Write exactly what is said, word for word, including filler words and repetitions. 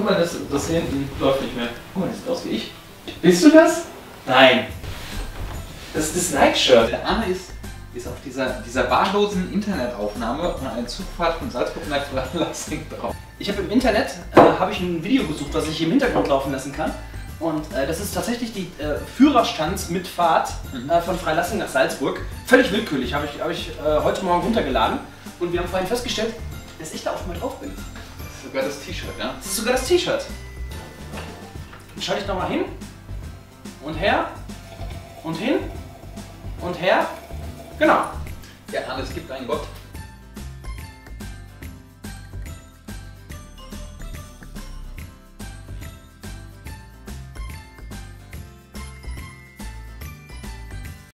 mal, das, das hier hinten läuft nicht mehr. Guck mal, das sieht aus wie ich. Bist du das? Nein. Das ist das Nike-Shirt. Der Arne ist, ist auf dieser, dieser wahllosen Internetaufnahme von einer Zugfahrt von Salzburg nach Freilassing drauf. Ich habe im Internet äh, habe ich ein Video gesucht, was ich hier im Hintergrund laufen lassen kann. Und äh, das ist tatsächlich die äh, Führerstandsmitfahrt Mhm. äh, von Freilassing nach Salzburg. Völlig willkürlich, habe ich, hab ich äh, heute Morgen runtergeladen. Und wir haben vorhin festgestellt, dass ich da auch mal drauf bin. Das ist sogar das T-Shirt, ja? Das ist sogar das T-Shirt. Dann schalte ich nochmal hin. Und her. Und hin. Und her. Genau. Ja, Arne, es gibt einen Gott.